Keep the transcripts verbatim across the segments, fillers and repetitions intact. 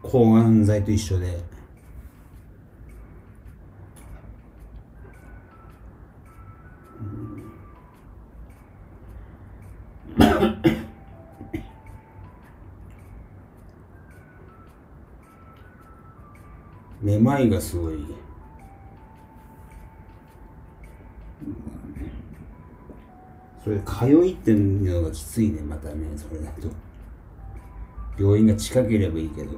抗がん剤と一緒で。めまいがすごい。それ通いっていうのがきついね、またね、それだと。病院が近ければいいけど。うん、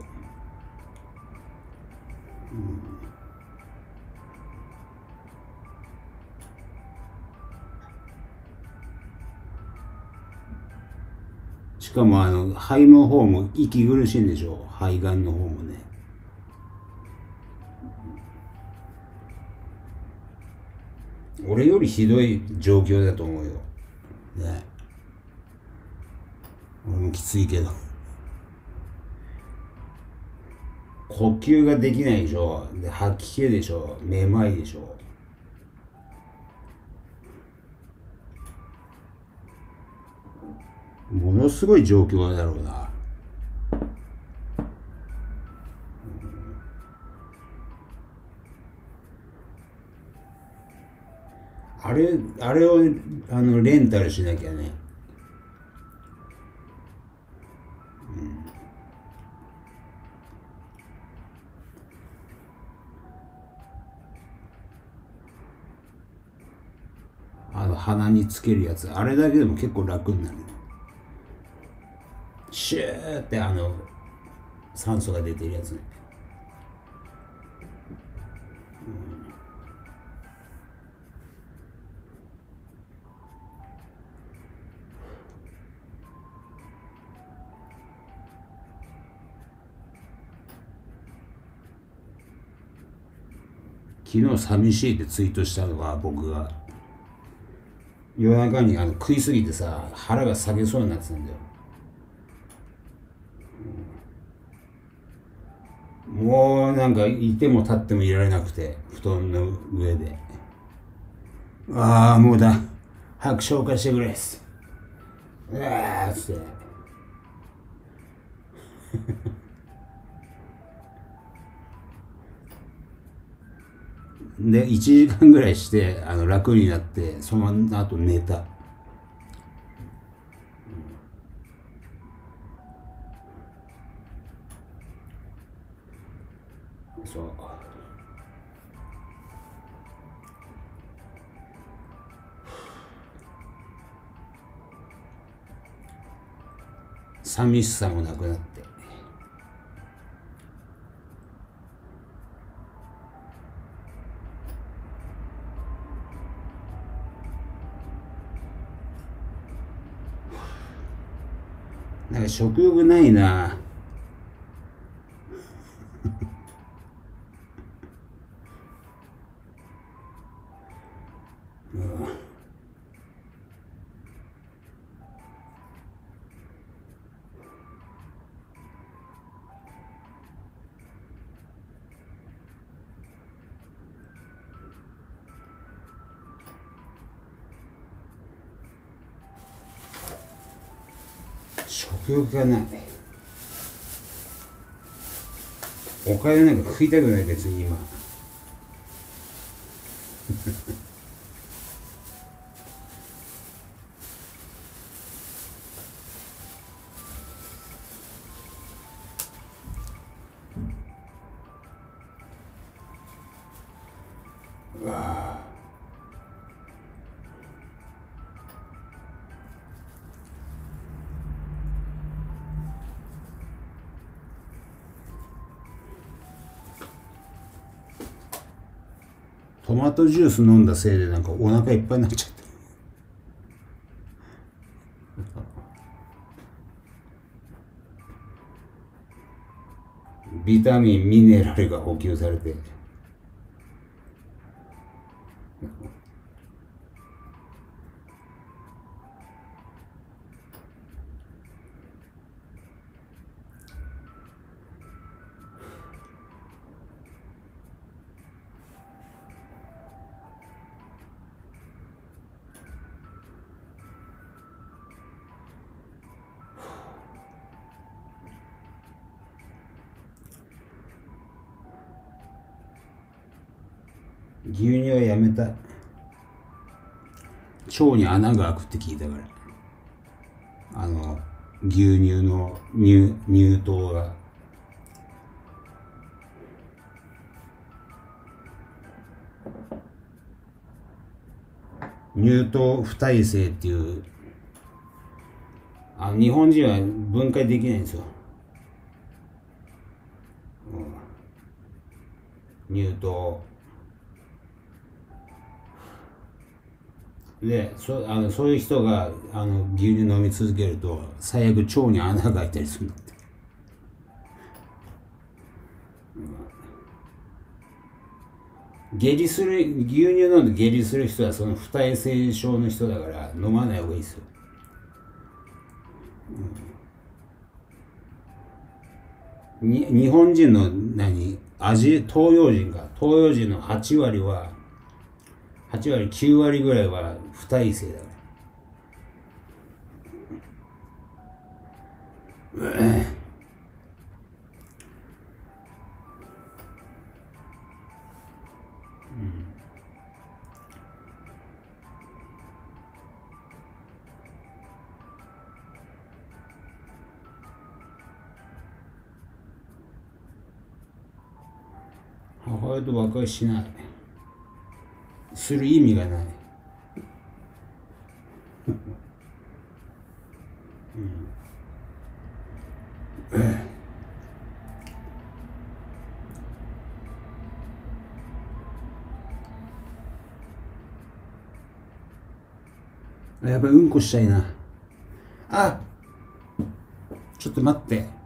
しかもあの肺の方も息苦しいんでしょ、肺がんの方もね。俺よりひどい状況だと思うよね。俺もきついけど、呼吸ができないでしょ、で吐き気でしょ、めまいでしょ。ものすごい状況だろうな。あれあれをあのレンタルしなきゃね。あの鼻につけるやつ、あれだけでも結構楽になる。シューってあの酸素が出てるやつね。昨日寂しいってツイートしたのは僕が、夜中にあの食いすぎてさ腹が下げそうになってたんだよ。もうなんかいても立ってもいられなくて、布団の上で、ああもうだ、早く消化してくれっす、うわーっつって。でいちじかんぐらいしてあの楽になって、その後寝た。そう、寂しさもなくなって。なんか食欲ないな。食欲がない。おかゆなんか食いたくない、別に今。トマトジュース飲んだせいでなんかお腹いっぱいになっちゃった。ビタミンミネラルが補給されて。 牛乳はやめた。腸に穴が開くって聞いたから。あの牛乳の乳乳糖が。乳糖不耐性っていう、あの日本人は分解できないんですよ、うん、乳糖で、そあのそういう人があの牛乳飲み続けると最悪腸に穴が開いたりするんだって、うん、下痢する、牛乳飲んで下痢する人はその不耐性症の人だから飲まない方がいいですよ、うん、に日本人の何アジ東洋人か東洋人のはち割ははち割きゅう割ぐらいは不耐性だから、母親と和解しない、する意味がない、うん、やっぱりうんこしたいな。あ、ちょっと待って。